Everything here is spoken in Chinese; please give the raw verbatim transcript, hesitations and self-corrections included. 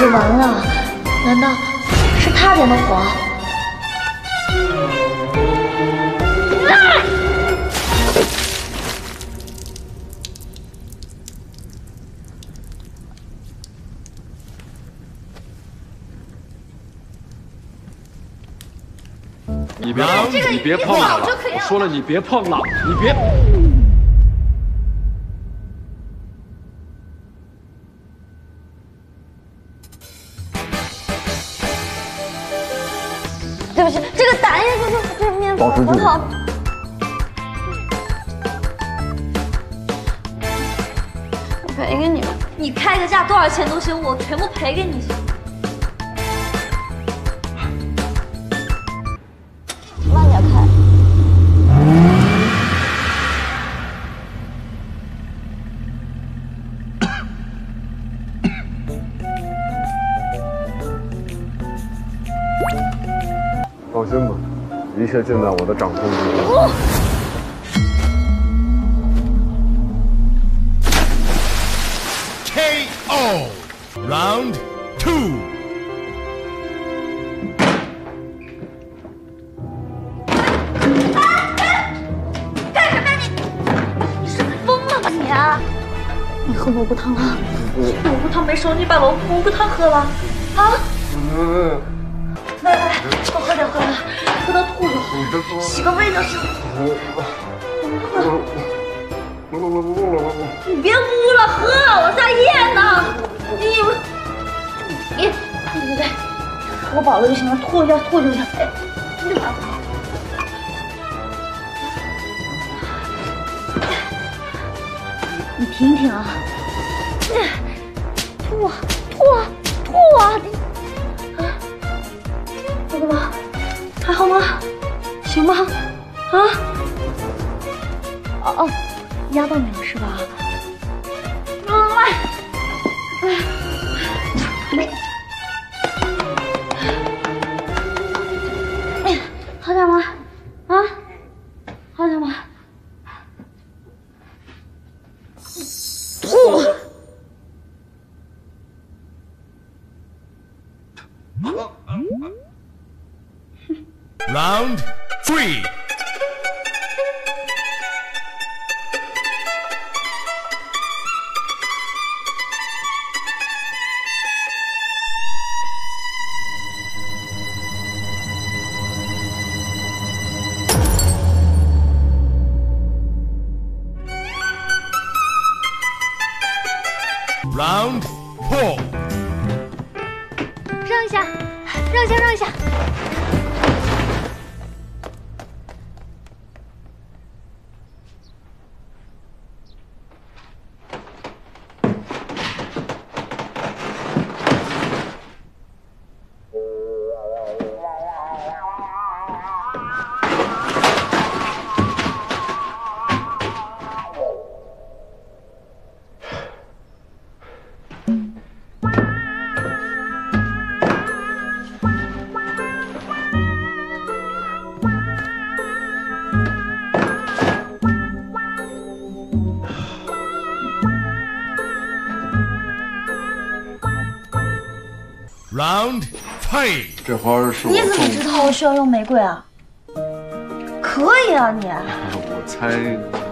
完了，难道是他点的火？ 你别碰，你别碰了！我说了，你别碰了，你别。 对不起，这个打印不不这面不不好。我赔给你们，你开个价多少钱都行，我全部赔给你。 慢点开。 放心吧，一切尽在我的掌控之中。 哦 K O Round Two。 你喝萝卜汤了？萝卜汤没熟，你把萝萝卜汤喝了啊？来来来，多喝点，喝点，喝到吐了，洗个胃就行。你别捂了，喝，我在咽呢。你你对对对，喝饱了就行了，吐一下吐就行。哎，你干嘛？ 你停一停啊！吐啊吐啊吐啊！你啊，怎么了？还好吗？行吗？啊？哦哦，压到你了是吧？来，来，没。哎，好点吗？啊？好点吗？ 吐。 Round three。 Round four。 让一下，让一下，让一下。 Round three。 这花是我你怎么知道我需要用玫瑰啊？可以啊，你。 我猜。